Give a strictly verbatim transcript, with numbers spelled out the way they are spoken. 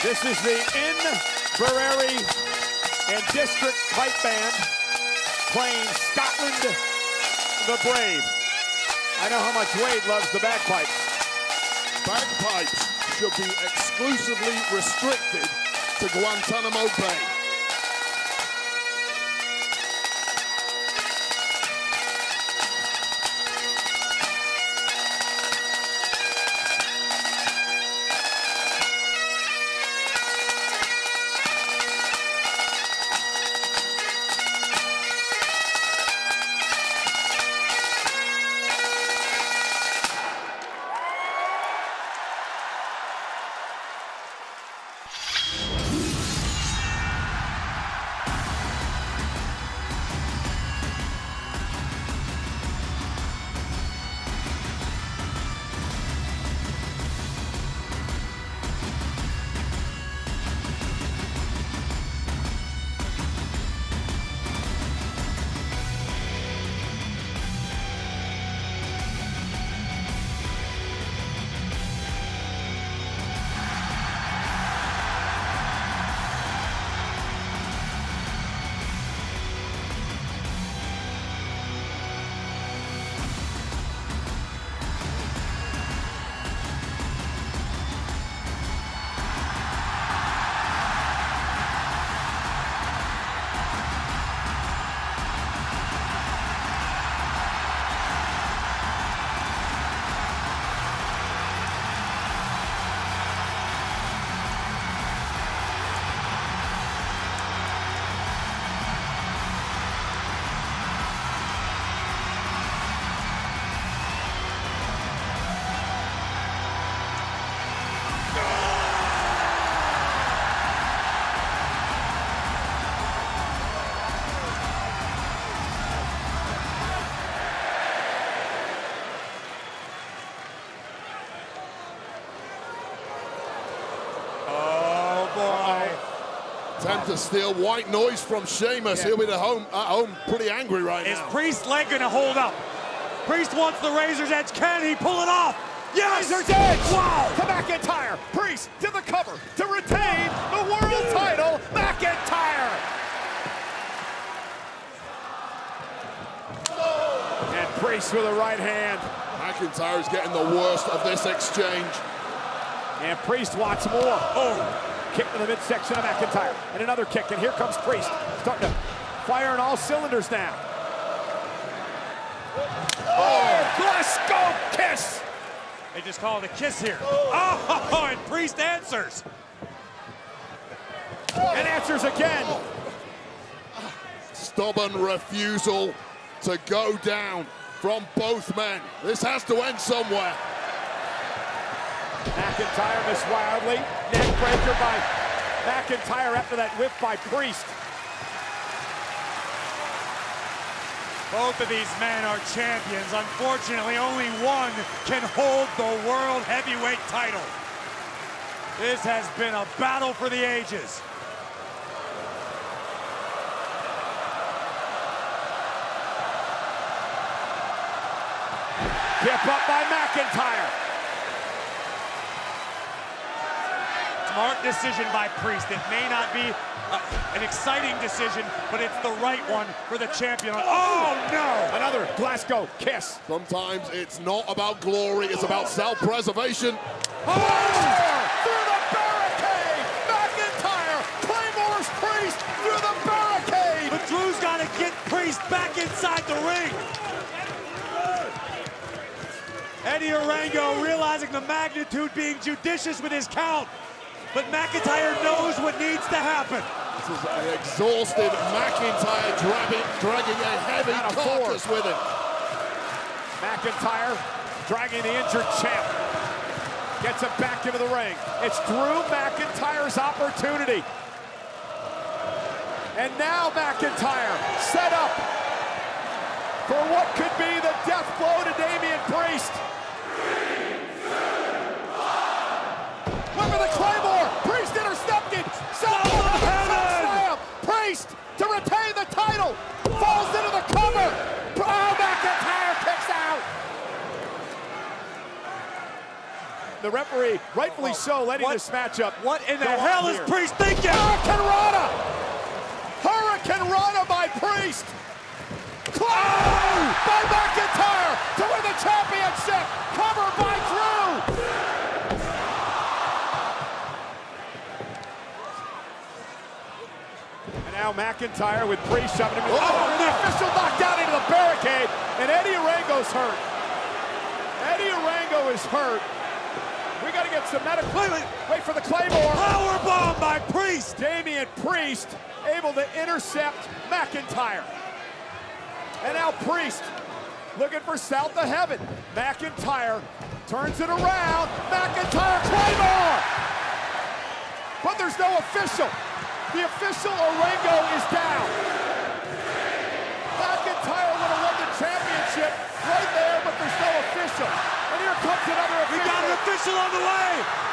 This is the Inverary and District Pipe Band playing Scotland the Brave. I know how much Wade loves the bagpipes. Bagpipes should be exclusively restricted to Guantanamo Bay. Attempt to steal white noise from Sheamus. Yeah. He'll be at home, at home pretty angry right Is now. Is Priest's leg going to hold up? Priest wants the Razor's Edge. Can he pull it off? Yes! Razor's Edge! Wow! To McIntyre. Priest to the cover to retain the world title. McIntyre! And Priest with a right hand. McIntyre's getting the worst of this exchange. And Priest wants more. Oh! Kick to the midsection of McIntyre. And another kick, and here comes Priest. Starting to fire on all cylinders now. Oh, Glasgow kiss! They just call it a kiss here. Oh, and Priest answers. And answers again. Stubborn refusal to go down from both men. This has to end somewhere. McIntyre missed wildly. Neck breaker by McIntyre after that whip by Priest. Both of these men are champions. Unfortunately, only one can hold the World Heavyweight title. This has been a battle for the ages. Hip up by McIntyre. Smart decision by Priest. It may not be uh, an exciting decision, but it's the right one for the champion. Oh, no! Another Glasgow kiss. Sometimes it's not about glory, it's about self-preservation. Oh! Through the barricade! McIntyre claymores Priest through the barricade! But Drew's got to get Priest back inside the ring. Eddie Orango realizing the magnitude, being judicious with his count. But McIntyre knows what needs to happen. This is an exhausted McIntyre dragging, dragging a heavy carcass with him. McIntyre dragging the injured champ. Gets him back into the ring. It's Drew McIntyre's opportunity. And now McIntyre set up for what could be the death blow to Damian Priest. Look at the Claymore! Priest intercepted! Slam! Priest to retain the title! Falls into the cover! Oh, McIntyre kicks out! the referee, rightfully so, letting what, this matchup. What in the go hell on is here. Priest thinking? Hurricane Rana! Hurricane Rana by Priest! Climb by McIntyre to win the championship! Cover by Drew! And now McIntyre with Priest shoving him in. Oh, oh the official knocked down into the barricade, and Eddie Orango's hurt. Eddie Orango is hurt. We got to get some medical. Wait, wait, wait for the Claymore. Powerbomb by Priest. Damian Priest able to intercept McIntyre. And now Priest looking for south of heaven. McIntyre turns it around. McIntyre Claymore. But there's no official. The official Orango is down. McIntyre would have won the championship right there, but there's no official. And here comes another official. We got an official on the way.